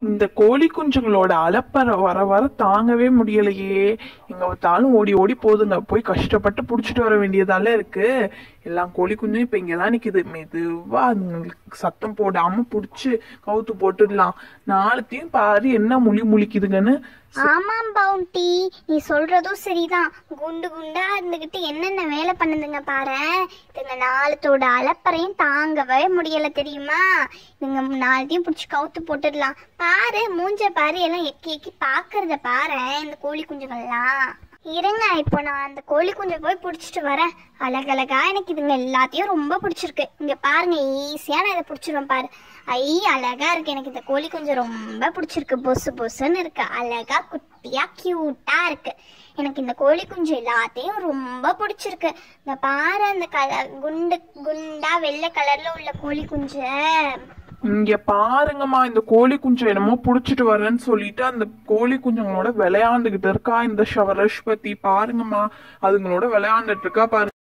இந்த கோழி குஞ்சுங்களோட அலப்பறை வர வர தாங்கவே முடியலையே. எங்க பார்த்தாலும் ஓடி ஓடி போதுங்க. போய் கஷ்டப்பட்டு புடிச்சிட்டு வர வேண்டியதால இருக்கு. எல்லாம் கோழி குஞ்சும் இப்ப இங்கதான் நிக்குது. மெதுவா அதுங்களுக்கு சத்தம் போடாம புடிச்சு கவுத்து போட்டுடலாம். நாளைத்தையும் பாரு என்ன முழிக்குதுங்கன்னு. ஆமாம் பவுண்டி, நீ சொல்றதும் சரிதான். குண்டு குண்டா இருந்துகிட்டு என்னென்ன வேலை பண்ணுதுங்க பாரு. இதுங்க நாளத்தோட அலப்பறையும் தாங்கவே முடியல தெரியுமா. இதுங்க நாளையும் பிடிச்சி கவுத்து போட்டுடலாம். பாரு மூஞ்ச பாரு, எல்லாம் எக்கி எக்கி பாக்குறத பாரு இந்த கோழி குஞ்சுகள்லாம். இருங்க, இப்போ நான் அந்த கோழி குஞ்சை போய் பிடிச்சிட்டு வரேன். அழகழகா எனக்கு இதுங்க எல்லாத்தையும் ரொம்ப பிடிச்சிருக்கு. இங்க பாருங்க, ஈஸியா நான் இதை பிடிச்சிருவேன் பாரு. அழகா இருக்கு. எனக்கு இந்த கோழி குஞ்சு ரொம்ப பிடிச்சிருக்கு. பொசு பொசுன்னு இருக்கு. அழகா குட்டியா கியூட்டா இருக்கு. எனக்கு இந்த கோழி குஞ்சு எல்லாத்தையும் ரொம்ப பிடிச்சிருக்கு. இந்த பாரு அந்த குண்டு குண்டா வெள்ளை கலர்ல உள்ள கோழி குஞ்சு. இங்க பாருங்கம்மா, இந்த கோழி குஞ்சு என்னமோ புடிச்சிட்டு வரேன்னு சொல்லிட்டு அந்த கோழி குஞ்சுங்களோட விளையாண்டுகிட்டு இருக்கா இந்த ஷவரஷ்பதி. பாருங்கம்மா, அதுங்களோட விளையாண்டுட்டு இருக்கா பாருங்க.